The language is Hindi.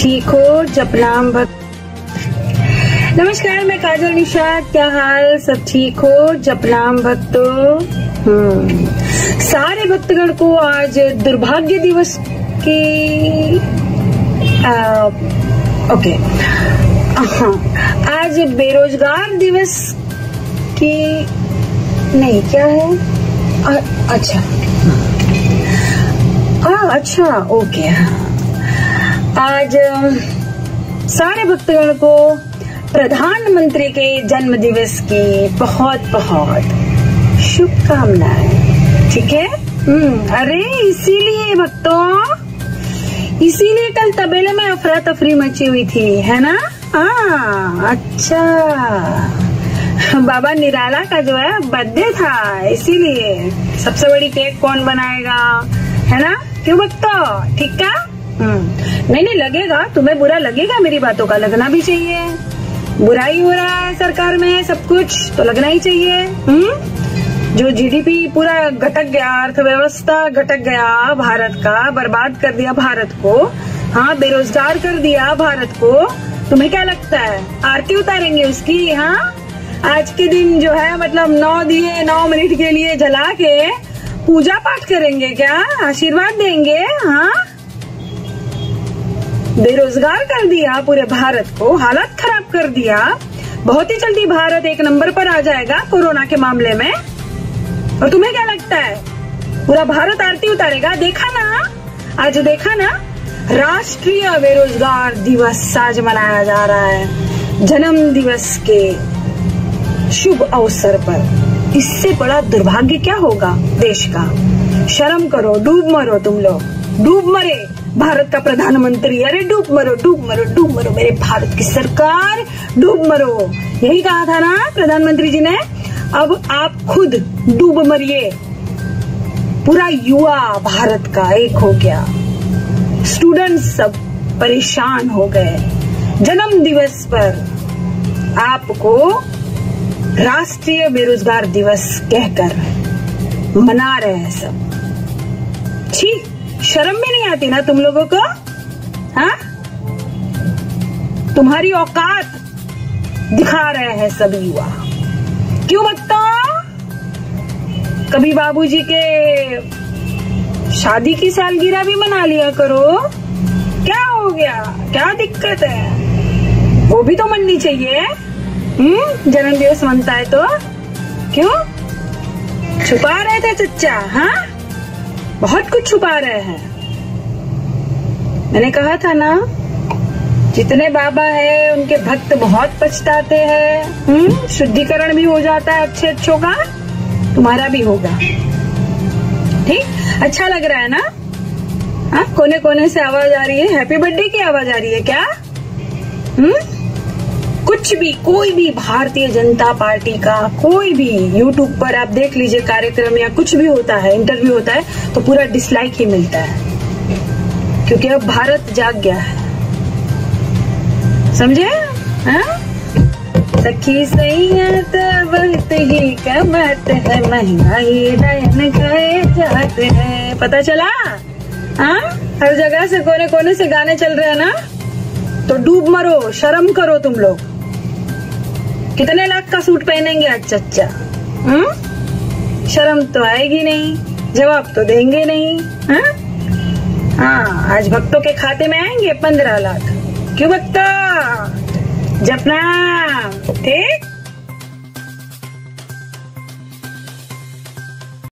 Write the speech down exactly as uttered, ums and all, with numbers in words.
ठीक हो? जपनाम भक्त। नमस्कार, मैं काजल निषाद। क्या हाल? सब ठीक हो? जपनाम भक्तों। हम्म सारे भक्तगण को आज दुर्भाग्य दिवस की आ, ओके हाँ, आज बेरोजगार दिवस की नहीं, क्या है? आ, अच्छा हाँ अच्छा ओके हाँ आज सारे भक्तगण को प्रधानमंत्री के जन्म दिवस की बहुत बहुत शुभकामनाएं। ठीक है? हम्म अरे इसीलिए भक्तों, इसीलिए कल तबेले में अफरा तफरी मची हुई थी, है ना? हाँ अच्छा, बाबा निराला का जो है बर्थडे था, इसीलिए सबसे बड़ी केक कौन बनाएगा, है ना? क्यों भक्तों? ठीक का? हम्म नहीं नहीं, लगेगा तुम्हें, बुरा लगेगा, मेरी बातों का लगना भी चाहिए। बुराई हो रहा है सरकार में, सब कुछ तो लगना ही चाहिए। हम्म जो जीडीपी पूरा घटक गया, अर्थव्यवस्था घटक गया भारत का, बर्बाद कर दिया भारत को, हाँ बेरोजगार कर दिया भारत को, तुम्हें क्या लगता है आरती उतारेंगे उसकी? हाँ आज के दिन जो है मतलब नौ दिए नौ मिनट के लिए जला के पूजा पाठ करेंगे क्या? आशीर्वाद देंगे? हाँ बेरोजगार कर दिया पूरे भारत को, हालत खराब कर दिया। बहुत ही जल्दी भारत एक नंबर पर आ जाएगा कोरोना के मामले में, और तुम्हें क्या लगता है पूरा भारत आरती उतारेगा? देखा ना आज, देखा ना, राष्ट्रीय बेरोजगार दिवस आज मनाया जा रहा है जन्म दिवस के शुभ अवसर पर। इससे बड़ा दुर्भाग्य क्या होगा देश का? शर्म करो, डूब मरो तुम लोग, डूब मरे भारत का प्रधानमंत्री। अरे डूब मरो, डूब मरो, डूब मरो मेरे भारत की सरकार, डूब मरो। यही कहा था ना प्रधानमंत्री जी ने? अब आप खुद डूब मरिए। पूरा युवा भारत का एक हो गया, स्टूडेंट्स सब परेशान हो गए। जन्म दिवस पर आपको राष्ट्रीय बेरोजगार दिवस कहकर मना रहे हैं सब। छी, शर्म भी नहीं आती ना तुम लोगों को? हाँ तुम्हारी औकात दिखा रहे हैं सब युवा। क्यों भक्तों? कभी बाबूजी के शादी की सालगिरह भी मना लिया करो, क्या हो गया? क्या दिक्कत है? वो भी तो मननी चाहिए। हम्म जन्म दिवस मनता है तो क्यों छुपा रहे थे चच्चा? हाँ बहुत कुछ छुपा रहे हैं। मैंने कहा था ना, जितने बाबा है उनके भक्त बहुत पछताते हैं। हम्म शुद्धिकरण भी हो जाता है अच्छे अच्छों का, तुम्हारा भी होगा। ठीक, अच्छा लग रहा है ना? हाँ कोने कोने से आवाज आ रही है, हैप्पी बर्थडे की आवाज आ रही है क्या? हम्म कुछ भी, कोई भी भारतीय जनता पार्टी का कोई भी यूट्यूब पर आप देख लीजिए कार्यक्रम या कुछ भी होता है, इंटरव्यू होता है, तो पूरा डिसलाइक ही मिलता है, क्योंकि अब भारत जाग गया है। समझे? हाँ? सखी सही है तो बहुत ही कमात है, महंगाई डायन खाए जाते हैं। पता चला? हाँ हर जगह से कोने कोने से गाने चल रहे हैं ना, तो डूब मरो, शर्म करो तुम लोग। कितने लाख का सूट पहनेंगे आज चच्चा? हम्म शर्म तो आएगी नहीं, जवाब तो देंगे नहीं। हाँ हाँ आज भक्तों के खाते में आएंगे पंद्रह लाख। क्यों भक्तों? जपना। ठीक।